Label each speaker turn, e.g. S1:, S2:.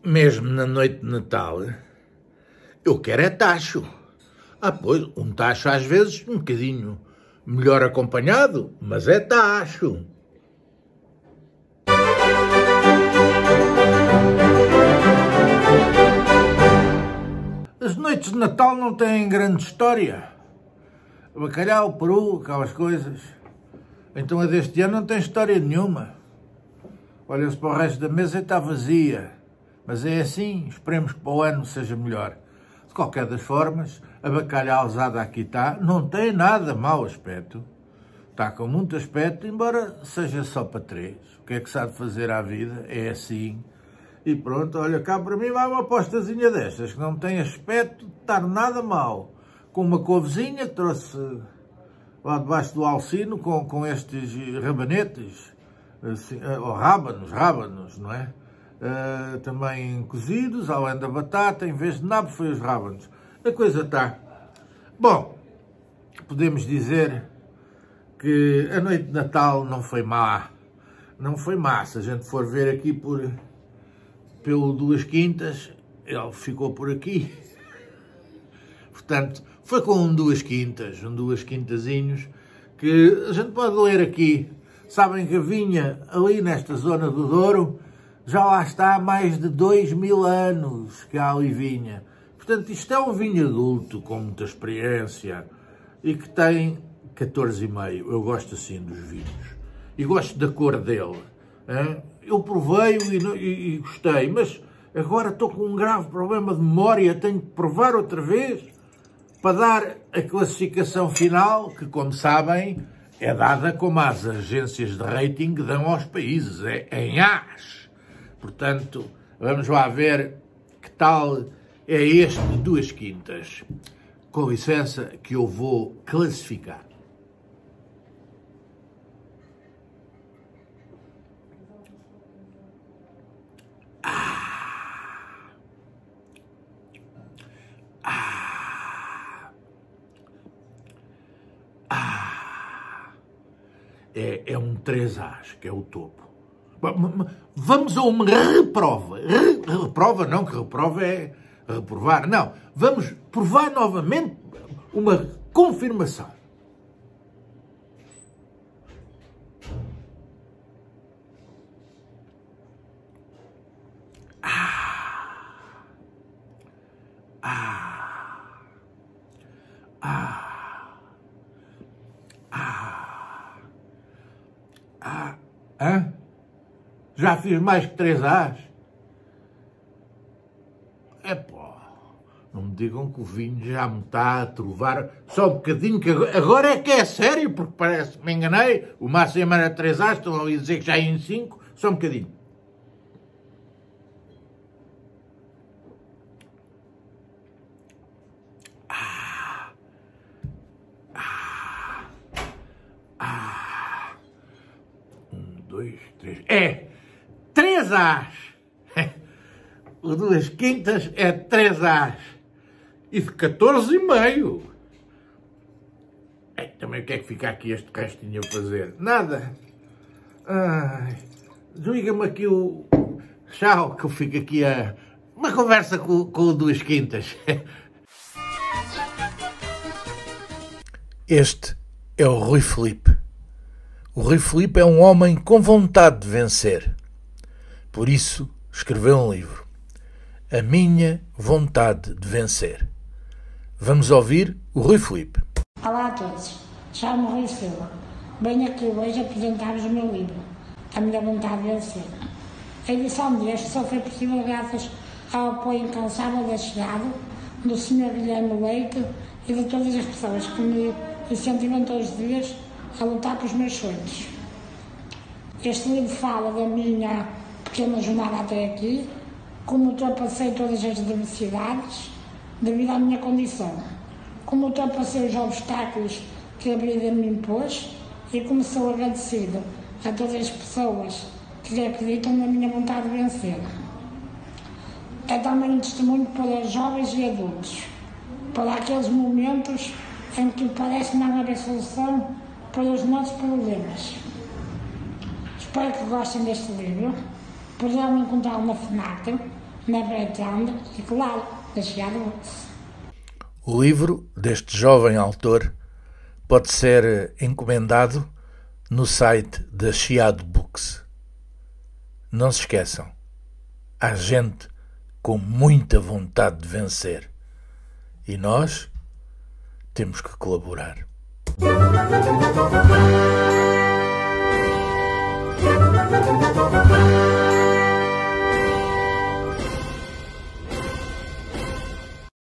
S1: mesmo na noite de Natal, eu quero é tacho. Pois, um tacho às vezes um bocadinho melhor acompanhado, mas é tacho. As noites de Natal não têm grande história. Bacalhau, peru, aquelas coisas. Então a deste ano não tem história nenhuma. Olha-se para o resto da mesa e está vazia. Mas é assim, esperemos que para o ano seja melhor. De qualquer das formas, a bacalhauzada aqui está, não tem nada mau aspecto. Está com muito aspecto, embora seja só para 3. O que é que sabe fazer à vida? É assim. E pronto, olha, cá para mim vai uma apostazinha destas, que não tem aspecto de estar nada mal. Com uma couvezinha que trouxe lá debaixo do alcino, com estes rabanetes, assim, ou rábanos, não é? Também cozidos, além da batata, em vez de nabo foi os rábanos. A coisa está. Bom, podemos dizer que a noite de Natal não foi má. Não foi má, se a gente for ver aqui pelo Duas Quintas, ele ficou por aqui. Portanto, foi com um Duas Quintazinhos, que a gente pode ler aqui. Sabem que a vinha ali nesta zona do Douro, já lá está há mais de 2000 anos que há ali vinha. Portanto, isto é um vinho adulto, com muita experiência, e que tem 14,5. Eu gosto assim dos vinhos. E gosto da cor dele. Hein? Eu provei e gostei, mas agora estou com um grave problema de memória, tenho que provar outra vez para dar a classificação final, que, como sabem, é dada como as agências de rating dão aos países, é em As. Portanto, vamos lá ver que tal é este de Duas Quintas. Com licença que eu vou classificar. É um 3As, que é o topo. Vamos a uma reprova. Reprova não, que reprova é reprovar. Não, vamos provar novamente uma confirmação. Hã? Já fiz mais que 3As? Não me digam que o vinho já me está a trovar só um bocadinho, que agora é que é sério, porque parece que me enganei. O máximo era 3As, estão a dizer que já é em 5, só um bocadinho. É 3As. O Duas Quintas é 3As. E de 14,5. Também o que é que fica aqui este restinho a fazer? Nada. Desliga-me aqui o... Tchau, que eu fico aqui a... Uma conversa com o Duas Quintas. Este é o Rui Filipe. O Rui Filipe é um homem com vontade de vencer. Por isso, escreveu um livro. A Minha Vontade de Vencer. Vamos ouvir o Rui Filipe.
S2: Olá a todos. Chamo-me Rui Silva. Venho aqui hoje apresentar-vos o meu livro, A Minha Vontade de Vencer. A edição deste só foi possível graças ao apoio incansável da chegada do Sr. Guilherme Leite e de todas as pessoas que me incentivam todos os dias a lutar pelos meus sonhos. Este livro fala da minha pequena jornada até aqui, como ultrapassei todas as adversidades devido à minha condição, como ultrapassei os obstáculos que a vida me impôs e como sou agradecido a todas as pessoas que acreditam na minha vontade de vencer. É também um testemunho para jovens e adultos, para aqueles momentos em que parece não haver solução para os nossos problemas. Espero que gostem deste livro. Poderão encontrá-lo na FNAC, na pretende e claro, da Chiado Books.
S1: O livro deste jovem autor pode ser encomendado no site da Chiado Books. Não se esqueçam, há gente com muita vontade de vencer e nós temos que colaborar.